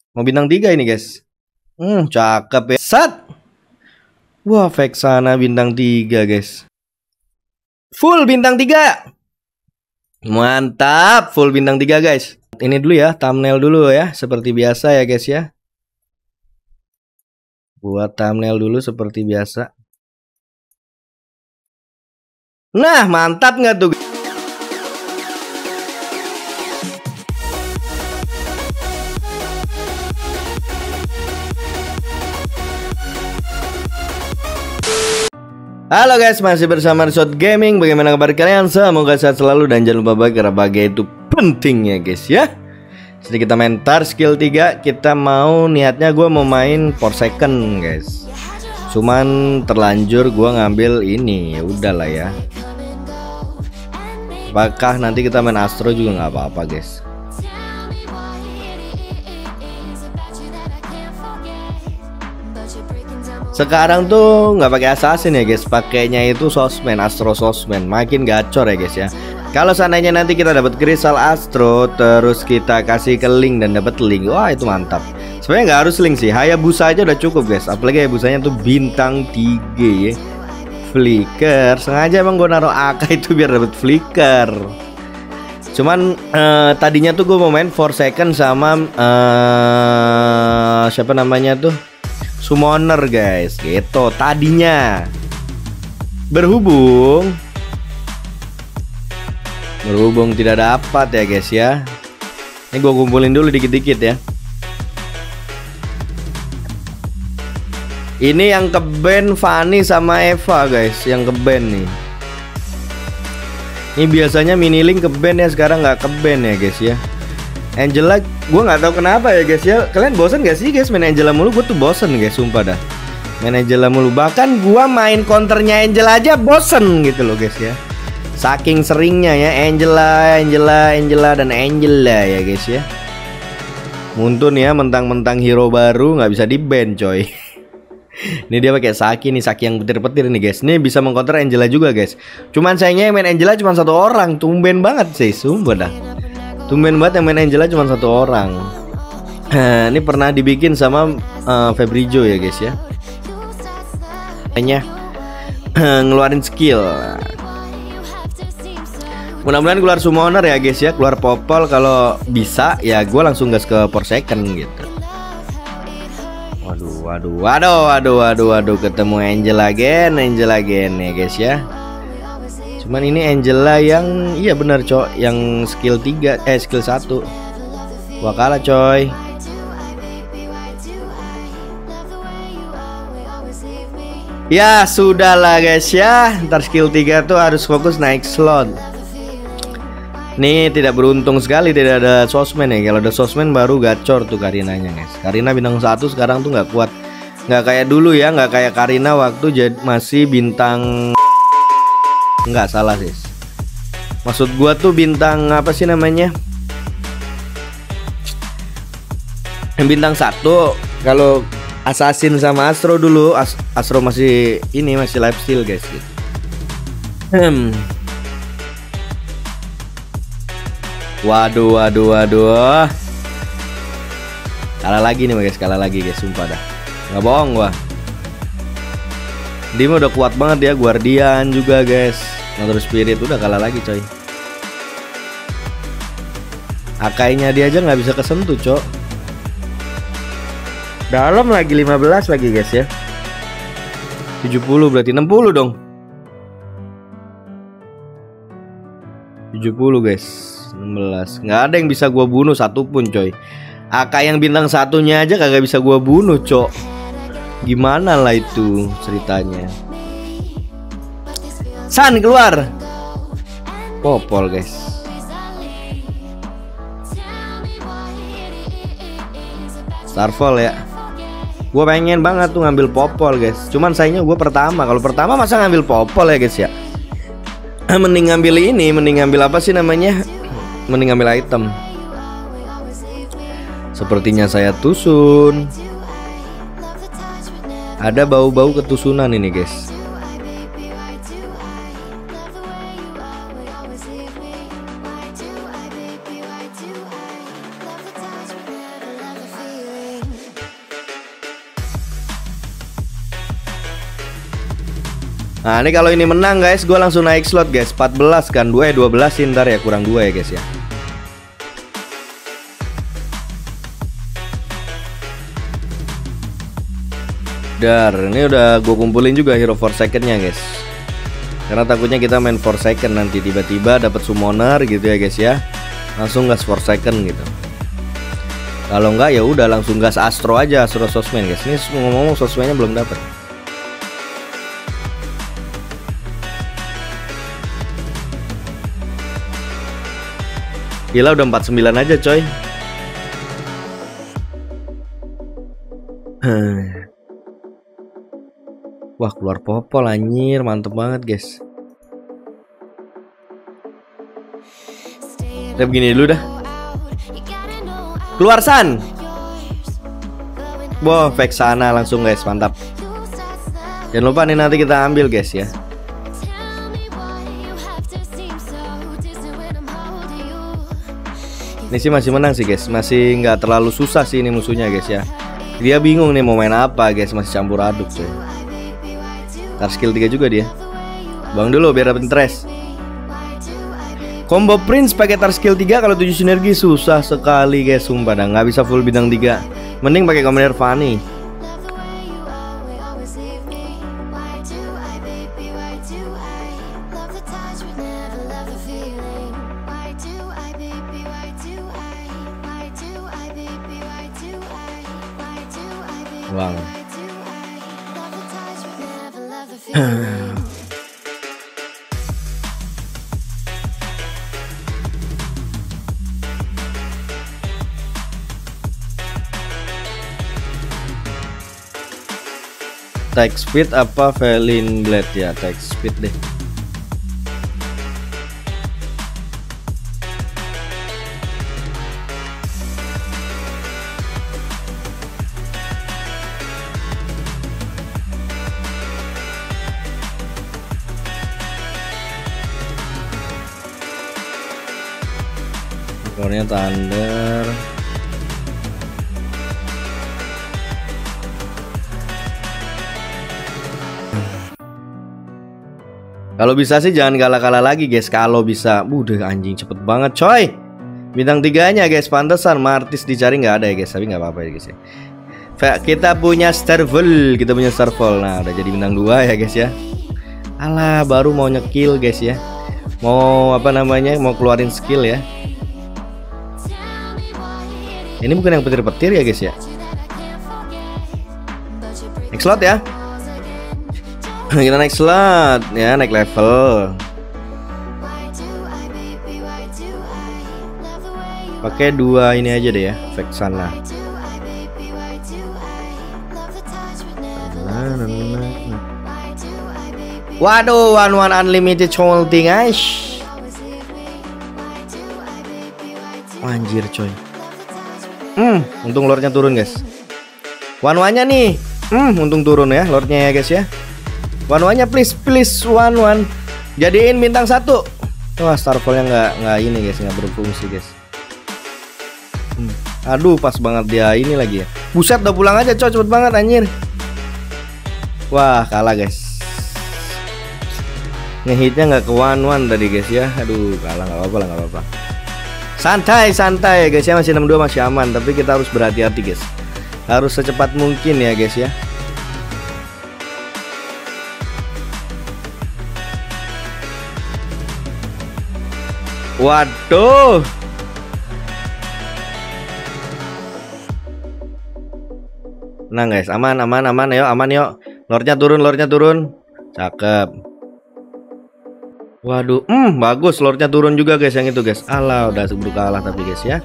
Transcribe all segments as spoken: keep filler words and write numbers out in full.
Mau bintang tiga ini guys. Hmm, cakep ya. Sat. Wah, Vexana bintang tiga guys. Full bintang tiga. Mantap, full bintang tiga guys. Ini dulu ya, thumbnail dulu ya, seperti biasa ya guys ya. Buat thumbnail dulu seperti biasa. Nah, mantap nggak tuh? Halo guys, masih bersama Shot Gaming. Bagaimana kabar kalian? Semoga sehat selalu dan jangan lupa bahagia, karena bahagia itu penting ya guys ya. Jadi kita main tar skill tiga. Kita mau niatnya gue mau main for second guys. Cuman terlanjur gue ngambil ini. Ya udahlah ya. Apakah nanti kita main Astro juga nggak apa-apa guys. Sekarang tuh nggak pakai assassin ya guys, pakainya itu sosmed, Astro sosmed, makin gacor ya guys ya. Kalau seandainya nanti kita dapat kristal Astro, terus kita kasih ke link dan dapat link, wah itu mantap. Sebenarnya nggak harus link sih, Hayabusa aja udah cukup guys. Apalagi Hayabusanya tuh bintang tiga ya. Flicker, sengaja emang gue naruh A K itu biar dapat flicker. Cuman uh, tadinya tuh gue mau main for second sama uh, siapa namanya tuh, Summoner guys, gitu tadinya. Berhubung Berhubung tidak dapat ya guys ya. Ini gue kumpulin dulu dikit-dikit ya. Ini yang ke band Fanny sama Eva guys, yang ke band nih. Ini biasanya mini link ke band ya, sekarang nggak ke band ya guys ya. Angela, gue nggak tahu kenapa ya guys ya. Kalian bosan gak sih guys main Angela mulu? Gue tuh bosen guys, sumpah dah. Main Angela mulu. Bahkan gue main counternya Angela aja bosen gitu loh guys ya. Saking seringnya ya Angela, Angela, Angela dan Angela ya guys ya. Muntun ya, mentang-mentang hero baru nggak bisa di ban coy. Ini dia pakai Saki nih, Saki yang petir-petir nih guys. Ini bisa mengcounter Angela juga guys. Cuman sayangnya yang main Angela cuma satu orang. Tumben banget sih, sumpah dah. Tumben banget yang main Angela cuma satu orang. Ini pernah dibikin sama uh, Febrizio ya guys ya. Hanya ngeluarin skill. Mudah-mudahan keluar Summoner ya guys ya. Keluar Popol, kalau bisa ya gue langsung gas ke for second gitu. Waduh, waduh, waduh, waduh, waduh, waduh, ketemu Angela again, Angela again ya guys ya. Cuman ini Angela yang iya benar cok, yang skill tiga eh skill satu. Wah kalah coy. Ya sudahlah guys ya. Ntar skill tiga tuh harus fokus naik slot. Nih tidak beruntung sekali tidak ada sosmed ya. Kalau ada sosmed baru gacor tuh Karinanya guys. Karina bintang satu sekarang tuh nggak kuat. Nggak kayak dulu ya, nggak kayak Karina waktu jad, masih bintang. Nggak salah sih. Maksud gua tuh bintang apa sih namanya? Bintang satu. Kalau Assassin sama Astro dulu, As Astro masih ini masih lifesteal guys gitu. Hmm. Waduh, waduh, waduh. Kalah lagi nih guys, kalah lagi guys, sumpah dah. Nggak bohong gua. Dia udah kuat banget ya, Guardian juga guys. Motor Spirit udah kalah lagi coy. Akainya dia aja nggak bisa kesentuh cok. Dalam lagi lima belas lagi guys ya. tujuh puluh berarti enam puluh dong. tujuh puluh guys. enam belas. Nggak ada yang bisa gua bunuh satupun coy. A K yang bintang satunya aja kagak bisa gua bunuh cok. Gimana lah itu ceritanya. San keluar. Popol guys. Starfall ya. Gue pengen banget tuh ngambil Popol guys. Cuman sayangnya gue pertama. Kalau pertama masa ngambil Popol ya guys ya. Mending ngambil ini. Mending ngambil apa sih namanya. Mending ngambil item. Sepertinya saya tusun. Ada bau-bau ketusunan ini guys. Nah ini kalau ini menang guys, gue langsung naik slot guys. Empat belas kan, dua ya dua belas sih, ntar ya kurang dua ya guys ya. Dar, ini udah gue kumpulin juga hero four secondnya guys. Karena takutnya kita main four second nanti tiba-tiba dapat summoner gitu ya guys ya. Langsung gas four second gitu. Kalau enggak ya udah langsung gas Astro aja, Astro Sosmen guys. Ini ngomong-ngomong Sosmennya belum dapat. Gila udah empat puluh sembilan aja coy. Wah keluar popol anjir, mantep banget guys. Kita begini dulu dah. Keluar San. Wah fake sana langsung guys, mantap. Jangan lupa nih nanti kita ambil guys ya. Ini sih masih menang sih guys, masih nggak terlalu susah sih ini musuhnya guys ya. Dia bingung nih mau main apa guys, masih campur aduk coy. Tar skill tiga juga dia. Bang dulu biar dapet interest. Combo Prince pakai tar skill tiga kalau tujuh sinergi susah sekali guys, sumpah dah nggak bisa full bintang tiga. Mending pakai Commander Fanny. Wow. Attack speed apa Felin Blade ya, attack speed deh. Keluarnya Thunder. Kalau bisa sih jangan kalah-kalah lagi guys. Kalau bisa, udah anjing cepet banget coy. Bintang tiganya guys, pantesan Martis dicari nggak ada ya guys. Tapi nggak apa-apa ya guys ya. Kita punya Starfall, kita punya Starfall. Nah udah jadi bintang dua ya guys ya. Alah baru mau nyekill guys ya. Mau apa namanya, mau keluarin skill ya. Ini bukan yang petir-petir ya guys ya. Next slot ya. Kita naik slot ya, naik level. Pakai dua ini aja deh ya, efek sana. Waduh, one one unlimited ulti guys. Anjir coy. Hmm, untung lordnya turun guys. One one nya nih. Hmm, untung turun ya lordnya ya guys ya. One one nya please please one one. Jadiin bintang satu. Wah Starfallnya nggak nggak ini guys, nggak berfungsi guys. Hmm. Aduh pas banget dia ini lagi ya. Buset udah pulang aja coy, cepet banget anjir. Wah kalah guys. Ngehitnya nggak ke one one tadi guys ya. Aduh kalah, nggak apa-apa lah, nggak apa-apa. Santai santai ya guys ya, masih enam dua masih aman. Tapi kita harus berhati-hati guys. Harus secepat mungkin ya guys ya. Waduh. Tenang guys, aman aman aman yuk, aman yuk. Lordnya turun, lordnya turun. Cakep. Waduh, hmm bagus, lordnya turun juga guys yang itu guys. Alah udah sebelum kalah tapi guys ya.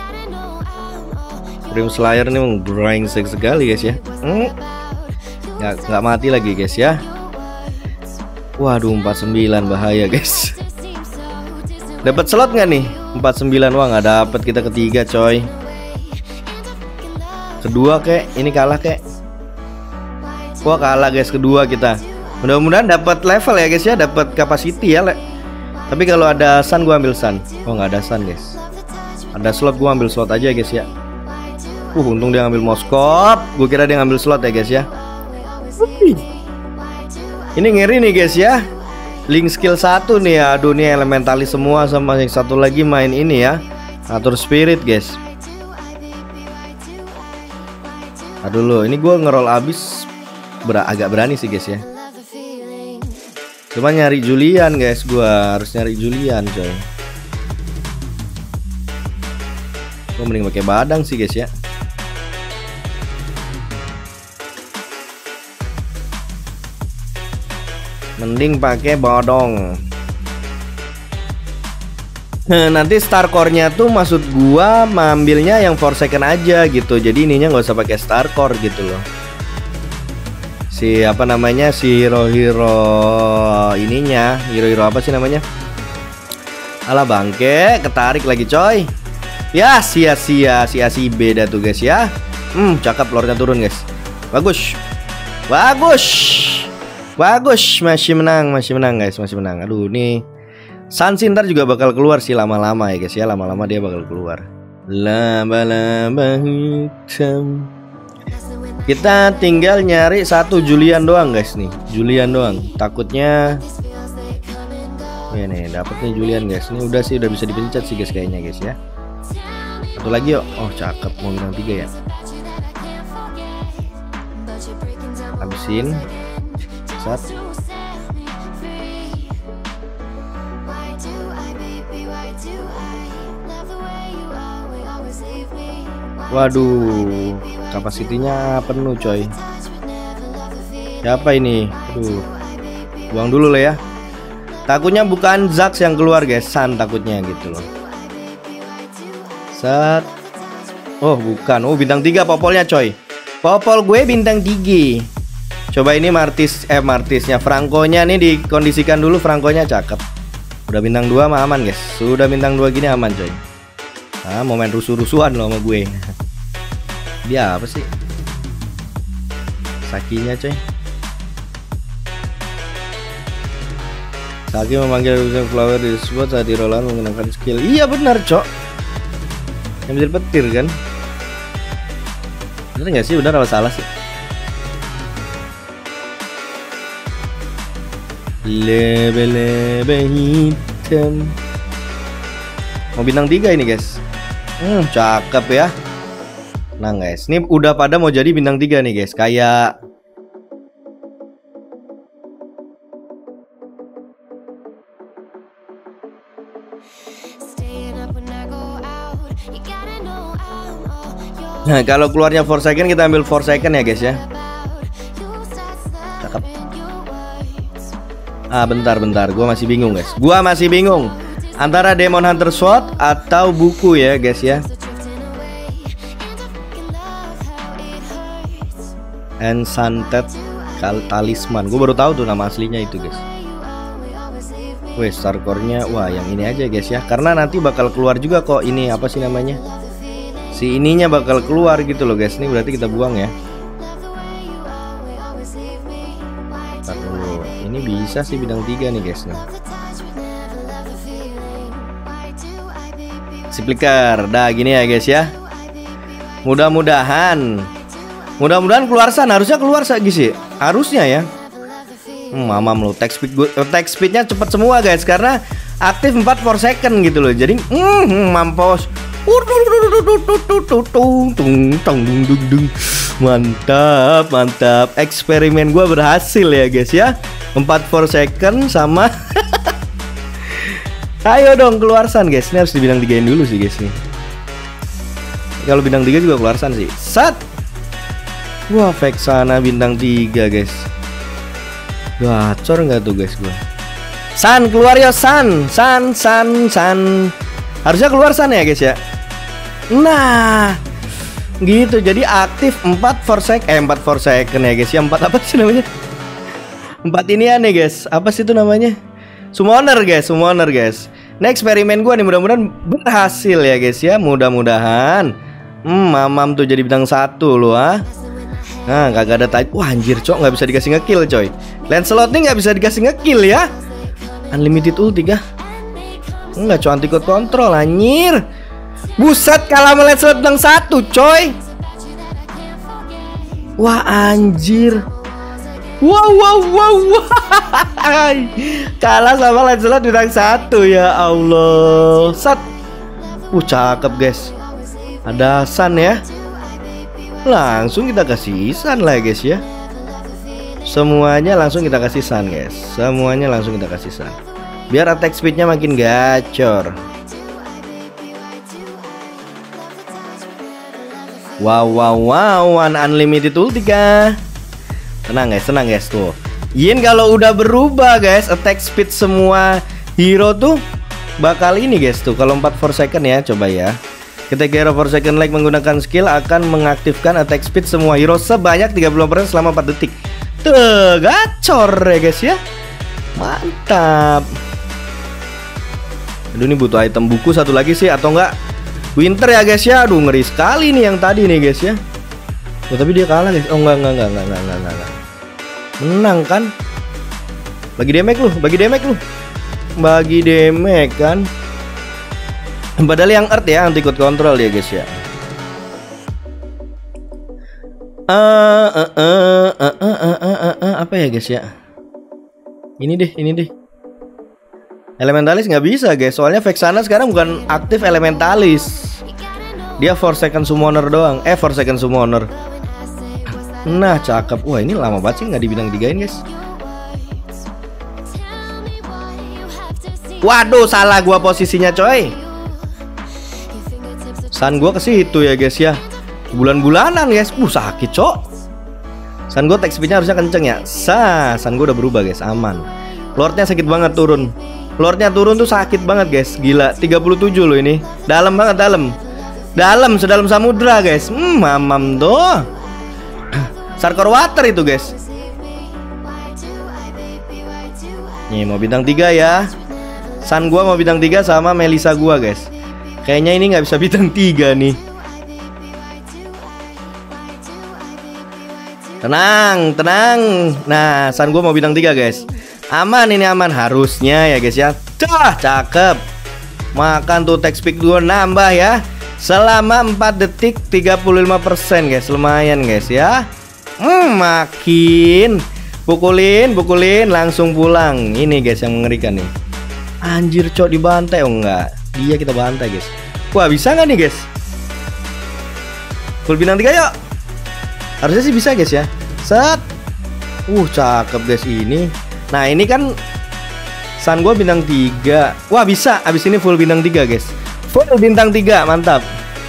Grim Slayer ini memang brengsek sekali guys ya. Hmm. Nggak, nggak mati lagi guys ya. Waduh empat puluh sembilan bahaya guys. Dapat slot nggak nih? empat puluh sembilan. Wah nggak dapet, kita ketiga coy. Kedua kek, ini kalah kek. Wah kalah guys kedua kita. Mudah-mudahan dapat level ya guys ya, dapat capacity ya. Le. Tapi kalau ada sun gua ambil sun. Oh nggak ada sun guys. Ada slot gua ambil slot aja guys ya. Uh untung dia ngambil moskop. Gua kira dia ngambil slot ya guys ya. Upi. Ini ngeri nih guys ya. Link skill satu nih ya. Aduh nih elementalis semua, sama yang satu lagi main ini ya, atur spirit guys. Aduh lo, ini gue ngeroll abis ber agak berani sih guys ya. Cuma nyari Julian guys, gue harus nyari Julian coy. Gue mending pakai badang sih guys ya. Mending pakai bodong. Nanti star core-nya tuh maksud gua mengambilnya yang Forsaken aja gitu. Jadi ininya nggak usah pakai star core gitu loh. Si apa namanya, si hero-hero ininya, hero-hero apa sih namanya? Alah bangke, ketarik lagi coy. Ya sia-sia, sia-sia beda tuh guys ya. Hmm, cakep, lordnya turun guys. Bagus. Bagus. Bagus, masih menang, masih menang guys, masih menang. Aduh nih Sansi ntar juga bakal keluar sih lama-lama ya guys ya, lama-lama dia bakal keluar. Laba-laba hitam. Kita tinggal nyari satu Julian doang guys nih, Julian doang. Takutnya ya nih dapet nih Julian guys. Ini udah sih, udah bisa dipencet sih guys kayaknya guys ya. Satu lagi yuk. Oh cakep, mau bintang tiga ya. Habisin. Sat. Waduh, kapasitinya penuh coy. Siapa ini? Aduh, buang dulu lah ya. Takutnya bukan Zax yang keluar guys, San takutnya gitu loh. Sat. Oh bukan, oh bintang tiga popolnya coy. Popol gue bintang tiga. Coba ini Martis, eh Martisnya, Franco-nya nih dikondisikan dulu. Franco-nya cakep. Udah bintang dua mah aman guys. Sudah bintang dua gini aman coy. Ah, mau main rusuh-rusuhan loh sama gue. Dia apa sih? Sakinya coy. Saki memanggil flower di spot saat di rollan menggunakan skill. Iya benar cok. Yang bisa petir kan? Bener nggak sih? Benar apa salah sih? Lebe-lebe hitam. Mau bintang tiga ini guys. Hmm, cakep ya. Nah guys, ini udah pada mau jadi bintang tiga nih guys. Kayak nah, kalau keluarnya Forsaken kita ambil Forsaken ya guys ya. Cakep. Ah bentar bentar, gua masih bingung guys. Gua masih bingung antara Demon Hunter Sword atau buku ya guys ya. Enchanted Talisman. Gue baru tahu tuh nama aslinya itu guys. Wih, star core-nya wah yang ini aja guys ya. Karena nanti bakal keluar juga kok ini apa sih namanya? Si ininya bakal keluar gitu loh guys. Ini berarti kita buang ya. Aduh, ini bisa sih bintang tiga nih guys nih. Splicker, dah gini ya guys ya. Mudah-mudahan Mudah-mudahan keluar San, harusnya keluar lagi sih. Harusnya ya. Hmm, mamam lo, attack speed gue, attack speednya cepet semua guys karena aktif empat per second gitu loh. Jadi hmm, mampus. Mantap, mantap. Eksperimen gue berhasil ya guys ya. empat per second sama ayo dong keluar San guys. Ini harus dibintang tigain dulu sih guys nih. Kalau bintang tiga juga keluar San sih. Sat. Wah, Vexana bintang tiga guys. Gacor nggak tuh guys gua. San keluar ya San. San San San. Harusnya keluar San ya guys ya. Nah, gitu. Jadi aktif empat for second eh empat for second ya guys ya. empat apa sih namanya? empat ini aneh guys. Apa sih itu namanya? Summoner guys, summoner guys. Nah, eksperimen gua nih mudah-mudahan berhasil ya guys ya. Mudah-mudahan. Hmm, mamam tuh jadi bintang satu loh ah. Nah, kagak ada type. Wah anjir cok, nggak bisa dikasih ngekill coy. Lancelot nih nggak bisa dikasih ngekill ya. Unlimited ulti kah? Enggak, cok, anti code control anjir. Buset, kalah sama Lancelot bintang satu coy. Wah anjir. Wow wow wow wow. Kalah sama Lancelot bintang satu ya Allah. Sat. Uh cakep guys. Ada San ya. Langsung kita kasih San lah guys ya. Semuanya langsung kita kasih San guys. Semuanya langsung kita kasih San. Biar attack speednya makin gacor. Wow wow wow, one unlimited ulti kah? Tenang guys, tenang guys tuh. Yin kalau udah berubah guys, attack speed semua hero tuh bakal ini guys tuh. Kalau empat four second ya, coba ya. Ketika hero four second like menggunakan skill akan mengaktifkan attack speed semua hero sebanyak tiga puluh persen selama empat detik. Tuh, gacor ya guys ya. Mantap. Aduh ini butuh item buku satu lagi sih atau enggak Winter ya guys ya. Aduh ngeri sekali nih yang tadi nih guys ya. Oh, tapi dia kalah guys. Oh enggak enggak enggak enggak enggak enggak, enggak. Menang kan? Bagi damage lu, bagi damage lu. Bagi damage kan. Padahal yang Earth ya anti code control ya guys ya. Uh, uh, uh, uh, uh, uh, uh, uh, uh, apa ya guys ya? Ini deh, ini deh. Elementalis nggak bisa guys, soalnya Vexana sekarang bukan aktif Elementalis. Dia four second summoner doang. Eh four second summoner. Nah cakep. Wah ini lama banget sih nggak dibintang tigain guys. Waduh salah gua posisinya coy. San gua ke situ ya guys ya. Bulan-bulanan guys. Uh sakit cok. San gua attack speednya harusnya kenceng ya. Sah, San gua udah berubah guys, aman. Lordnya sakit banget turun. Lordnya turun tuh sakit banget guys. Gila, tiga puluh tujuh loh ini. Dalam banget, dalam. Dalam, sedalam samudra guys. Hmm, mamam tuh. Sarkor water itu guys. Nih mau bintang tiga ya. San gua mau bintang tiga sama Melisa gua guys. Kayaknya ini nggak bisa bintang tiga nih. Tenang, tenang. Nah, San gua mau bintang tiga guys. Aman ini aman harusnya ya guys ya. Dah, cakep. Makan tuh attack speed gua nambah ya. Selama empat detik tiga puluh lima persen guys. Lumayan guys ya. Hmm, makin. Pukulin, pukulin langsung pulang. Ini guys yang mengerikan nih. Anjir cok dibantai. Oh enggak. Dia kita bantai guys. Wah bisa nggak nih guys? Full bintang tiga yuk. Harusnya sih bisa guys ya. Set. Uh cakep guys ini. Nah ini kan San gua bintang tiga. Wah bisa. Abis ini full bintang tiga guys. Full bintang tiga. Mantap.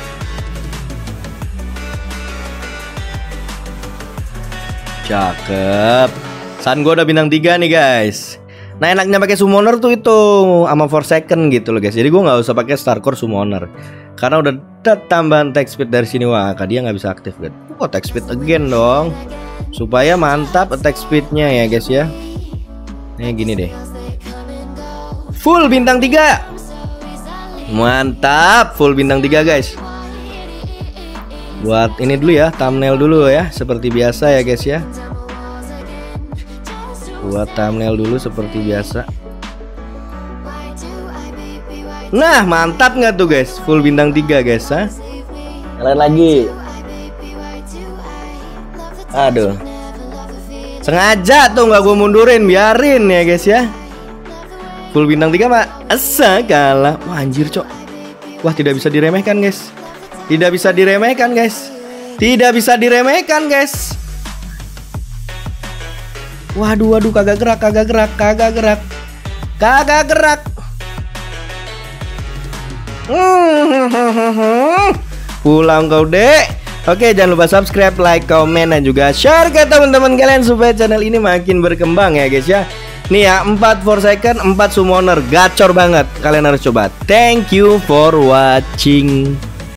Cakep. San gua udah bintang tiga nih guys. Nah enaknya pakai summoner tuh itu sama four second gitu loh guys. Jadi gua nggak usah pakai Starcore summoner karena udah ada tambahan attack speed dari sini. Wah dia nggak bisa aktif guys. Oh attack speed again dong. Supaya mantap attack speednya ya guys ya. Nih gini deh. Full bintang tiga. Mantap. Full bintang tiga guys. Buat ini dulu ya, thumbnail dulu ya. Seperti biasa ya guys ya. Buat thumbnail dulu seperti biasa. Nah mantap nggak tuh guys. Full bintang tiga guys ha? Kalian lagi. Aduh. Sengaja tuh nggak gue mundurin, biarin ya guys ya. Full bintang tiga pak. Asa kalah. Wah anjir cok. Wah tidak bisa diremehkan guys. Tidak bisa diremehkan guys. Tidak bisa diremehkan guys. Waduh waduh kagak gerak, kagak gerak, kagak gerak. Kagak gerak. Pulang kau dek. Oke jangan lupa subscribe, like, komen, dan juga share ke teman-teman kalian supaya channel ini makin berkembang ya guys ya. Nih ya empat four second, empat summoner, gacor banget. Kalian harus coba. Thank you for watching.